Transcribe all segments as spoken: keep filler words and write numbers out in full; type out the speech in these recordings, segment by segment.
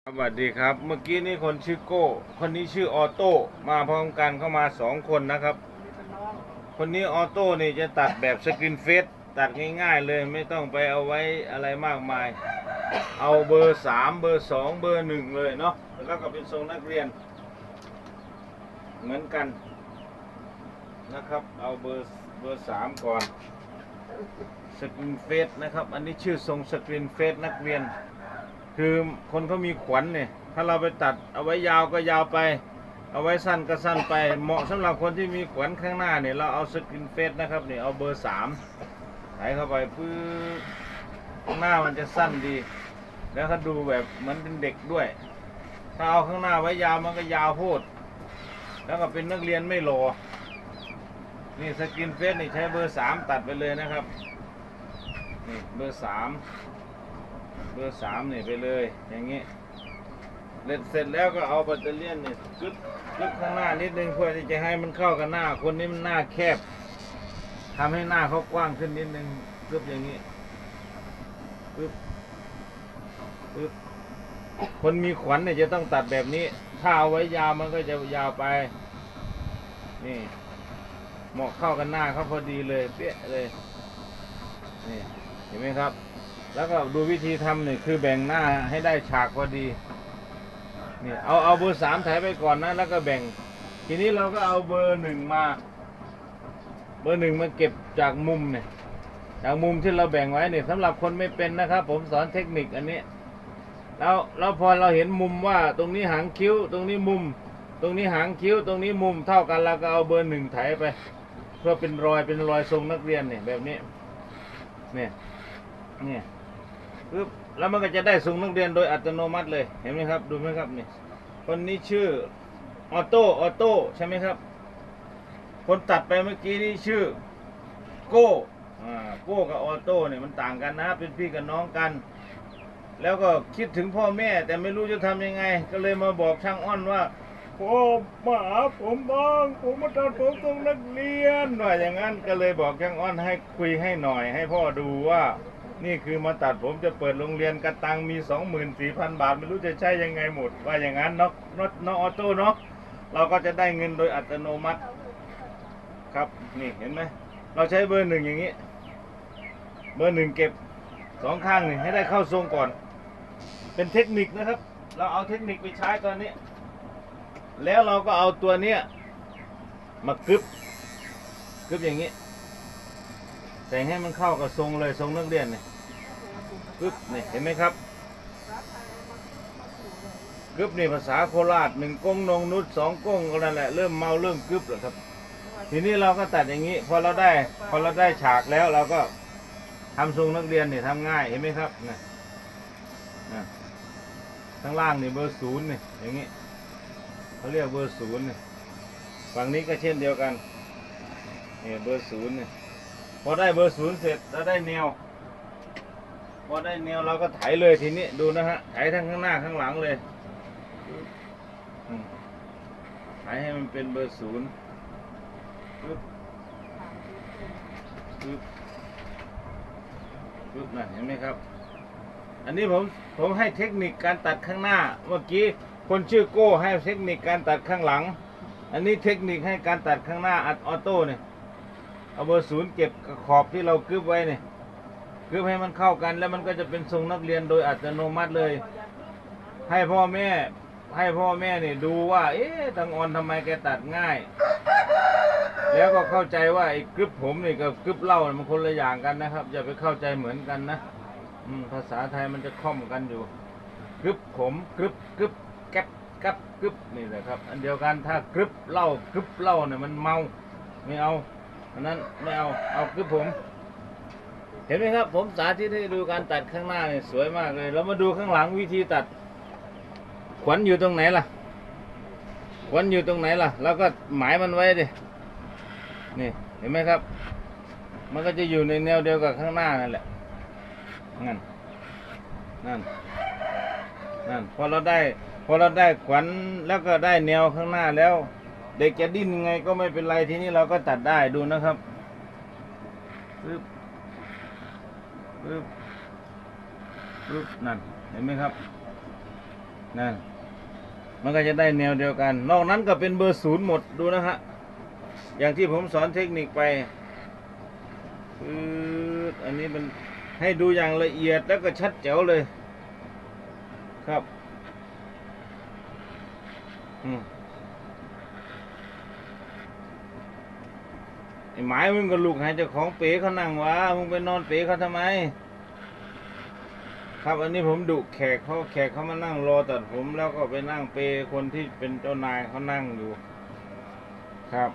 สวัสดีครับเมื่อกี้นี้คนชื่อโก้คนนี้ชื่อออโต้มาพร้อมกันเข้ามาสองคนนะครับคนนี้ออโต้นี่จะตัดแบบสกรีนเฟซตัดง่ายๆเลยไม่ต้องไปเอาไว้อะไรมากมายเอาเบอร์สามเบอร์สองเบอร์หนึ่งเลยเนาะแล้วก็เป็นทรงนักเรียนเหมือนกันนะครับเอาเบอร์เบอร์สามก่อนสกรีนเฟซนะครับอันนี้ชื่อทรงสกรีนเฟซนักเรียนคือคนเขามีขวัญเนี่ยถ้าเราไปตัดเอาไว้ยาวก็ยาวไปเอาไว้สั้นก็สั้นไปเหมาะสำหรับคนที่มีขวัญข้างหน้าเนี่ยเราเอาสกรีนเฟซนะครับเนี่ยเอาเบอร์สามใส่เข้าไปปื้อข้างหน้ามันจะสั้นดีแล้วเขาดูแบบเหมือนเป็นเด็กด้วยถ้าเอาข้างหน้าไว้ยาวมันก็ยาวโพดแล้วก็เป็นนักเรียนไม่หล่อนี่สกรีนเฟซนี่ใช้เบอร์สามตัดไปเลยนะครับนี่เบอร์สามเบอร์สามนี่ไปเลยอย่างนี้เสร็จเสร็จแล้วก็เอาแบตเตอรี่นี่กึ๊บกึ๊บข้างหน้านิดนึงเพื่อที่จะให้มันเข้ากับหน้าคนนี้มันหน้าแคบทำให้หน้าเขากว้างขึ้นนิดนึงกึ๊บอย่างนี้กึ๊บกึ๊บคนมีขวัญเนี่ยจะต้องตัดแบบนี้ถ้าเอาไว้ยาวมันก็จะยาวไปนี่เหมาะเข้ากันหน้าเขาพอดีเลยเป๊ะเลยนี่เห็นไหมครับแล้วก็ดูวิธีทำนี่คือแบ่งหน้าให้ได้ฉากพอดีนี่เอาเอาเบอร์สามถ่ายไปก่อนนะแล้วก็แบ่งทีนี้เราก็เอาเบอร์หนึ่งมาเบอร์หนึ่งมาเก็บจากมุมเนี่ยจากมุมที่เราแบ่งไว้เนี่ยสำหรับคนไม่เป็นนะครับผมสอนเทคนิคอันนี้แล้วแล้วพอเราเห็นมุมว่าตรงนี้หางคิ้วตรงนี้มุมตรงนี้หางคิ้วตรงนี้มุมเท่ากันเราก็เอาเบอร์หนึ่งถ่ายไปเพื่อเป็นรอยเป็นรอยทรงนักเรียนเนี่ยแบบนี้เนี่ยเนี่ยปึ๊บแล้วมันก็จะได้ทรงนักเรียนโดยอัตโนมัติเลยเห็นไหมครับดูไหมครับนี่คนนี้ชื่อออโต้ออโต้ใช่ไหมครับคนตัดไปเมื่อกี้นี่ชื่อโก้อ่าโก้กับออโต้เนี่ยมันต่างกันนะเป็นพี่กับน้องกันแล้วก็คิดถึงพ่อแม่แต่ไม่รู้จะทำยังไงก็เลยมาบอกช่างอ้อนว่าพ่อมาหาผมบ้างผมมาตัดผมทรงนักเรียนว่าอย่างนั้นก็เลยบอกช่างอ้อนให้คุยให้หน่อยให้พ่อดูว่านี่คือมาตัดผมจะเปิดโรงเรียนกระตังมีสองหมื่นสี่พันบาทไม่รู้จะใช้ยังไงหมดว่าอย่างนั้นเนาะน็อตน็อตออโต้เนาะเราก็จะได้เงินโดยอัตโนมัติครับนี่เห็นไหมเราใช้เบอร์หนึ่งอย่างนี้เบอร์หนึ่งเก็บสองข้างนี่ให้ได้เข้าทรงก่อนเป็นเทคนิคนะครับเราเอาเทคนิคไปใช้ตอนนี้แล้วเราก็เอาตัวเนี้ยมากึบกึบอย่างนี้แต่งให้มันเข้ากับทรงเลยทรงนักเรียนเนี่ยกึบนี่เห็นไหมครับกึบนี่ภาษาโคราชหนึ่งก้งนงนุชสองก้งก็นั่นแหละเริ่มเมาเริ่มกึบแล้วครับทีนี้เราก็ตัดอย่างนี้พอเราได้พอเราได้ฉากแล้วเราก็ทำทรงนักเรียนเนี่ยทำง่ายเห็นไหมครับนะนะข้างล่างนี่เบอร์ศูนย์นี่อย่างนี้เขาเรียกเบอร์ศูนย์นี่ฝั่งนี้ก็เช่นเดียวกันนี่เบอร์ศูนย์นี่พอได้เบอร์ศูนย์เสร็จแล้วได้แนวพอได้แนวเราก็ไถเลยทีนี้ดูนะฮะไถทั้งข้างหน้าข้างหลังเลยไถให้มันเป็นเบอร์ศูนย์ปึ๊บปึ๊บปึ๊บนั่นเห็นไหมครับอันนี้ผมผมให้เทคนิคการตัดข้างหน้าเมื่อกี้คนชื่อโก้ให้เทคนิคการตัดข้างหลังอันนี้เทคนิคให้การตัดข้างหน้าอัดออโต้เนี่ยเอาเบอร์ศูนย์เก็บขอบที่เรากึบไว้เนี่ยกึบให้มันเข้ากันแล้วมันก็จะเป็นทรงนักเรียนโดยอัตโนมัติเลยให้พ่อแม่ให้พ่อแม่เนี่ยดูว่าเอ๊ะตังออนทำไมแกตัดง่ายแล้วก็เข้าใจว่าไอ้กึบผมนี่กับกึบเล่ามันคนละอย่างกันนะครับอย่าไปเข้าใจเหมือนกันนะอืมภาษาไทยมันจะคล่อมกันอยู่กึบผมกึบกึบแก๊บกับกึบนี่แหละครับอันเดียวกันถ้ากึบเล่ากึบเล่าเนี่ยมันเมาไม่เอาอันนั้นไม่เอาเอากึบผมเห็นไหมครับผมสาธิตให้ดูการตัดข้างหน้าเนี่ยสวยมากเลยเรามาดูข้างหลังวิธีตัดขวัญอยู่ตรงไหนล่ะขวัญอยู่ตรงไหนล่ะแล้วก็หมายมันไว้ดินี่เห็นไหมครับมันก็จะอยู่ในแนวเดียวกับข้างหน้านั่นแหละนั่นนั่นนั่นพอเราได้พอเราได้ขวัญแล้วก็ได้แนวข้างหน้าแล้วเด็กจะดิ้นไงก็ไม่เป็นไรทีนี้เราก็ตัดได้ดูนะครับปึ๊บปึ๊บปึ๊บนั่นเห็นไหมครับนั่นมันก็จะได้แนวเดียวกันนอกนั้นก็เป็นเบอร์ศูนย์หมดดูนะฮะอย่างที่ผมสอนเทคนิคไปคืออันนี้มันให้ดูอย่างละเอียดแล้วก็ชัดแจ๋วเลยครับอืมไอ้หมายมึงก็ลูกให้เจ้าของเป๋เขานั่งวะมึงไปนอนเป๋เขาทำไมครับอันนี้ผมดุแขกเขาแขกเขามานั่งรอตัดผมแล้วก็ไปนั่งเปคนที่เป็นเจ้านายเขานั่งอยู่ครับ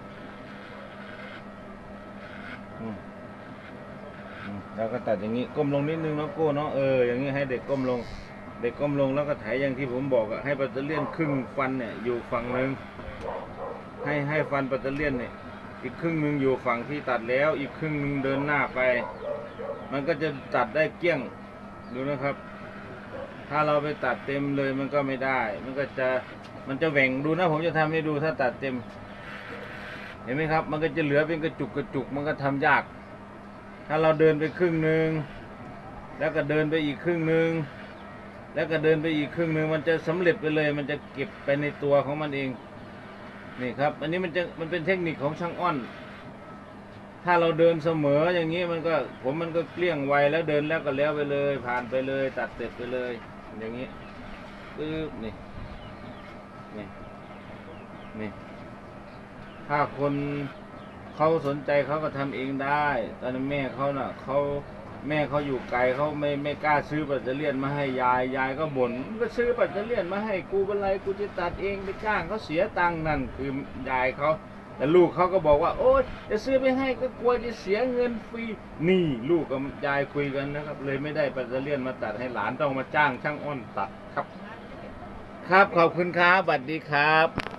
อืมอืมแล้วก็ตัดอย่างนี้ก้มลงนิดนึงเนาะโก้เนาะเอออย่างนี้ให้เด็กก้มลงเด็กก้มลงแล้วก็ไถอย่างที่ผมบอกอะให้ปัตเตอร์เลียนครึ่งฟันเนี่ยอยู่ฝั่งหนึ่งให้ให้ฟันปัตเตอร์เลียนเนี่ยอีกครึ่งหนึ่งอยู่ฝั่งที่ตัดแล้วอีกครึ่งหนึ่งเดินหน้าไปมันก็จะตัดได้เกลี้ยงดูนะครับถ้าเราไปตัดเต็มเลยมันก็ไม่ได้มันก็จะมันจะแหว่งดูนะผมจะทำให้ดูถ้าตัดเต็มเห็นไหมครับมันก็จะเหลือเป็นกระจุกกระจุกมันก็ทำยากถ้าเราเดินไปครึ่งหนึ่งแล้วก็เดินไปอีกครึ่งหนึ่งแล้วก็เดินไปอีกครึ่งหนึ่งมันจะสำเร็จไปเลยมันจะเก็บไปในตัวของมันเองนี่ครับอันนี้มันจะมันเป็นเทคนิคของช่างอ้อนถ้าเราเดินเสมออย่างนี้มันก็ผมมันก็เกลี้ยงไวแล้วเดินแล้วก็แล้วไปเลยผ่านไปเลยตัดเสร็จไปเลยอย่างนี้ปึ๊บนี่นี่นี่ถ้าคนเขาสนใจเขาก็ทำเองได้ตอนนั้นแม่เขาน่ะเขาแม่เขาอยู่ไกลเขาไม่ไม่กล้าซื้อปัตเตอร์เลียนมาให้ยายยายก็บ่นก็ซื้อปัตเตอร์เลียนมาให้กูเป็นไรกูจะตัดเองไปจ้างเขาเสียตังค์นั่นคือยายเขาแต่ลูกเขาก็บอกว่าโอ๊ยจะซื้อไปให้ก็กลัวจะเสียเงินฟรีนี่ลูกกับยายคุยกันนะครับเลยไม่ได้ปัตเตอร์เลียนมาตัดให้หลานต้องมาจ้างช่างอ้อนตัดครับครับขอบคุณครับสวัสดีครับ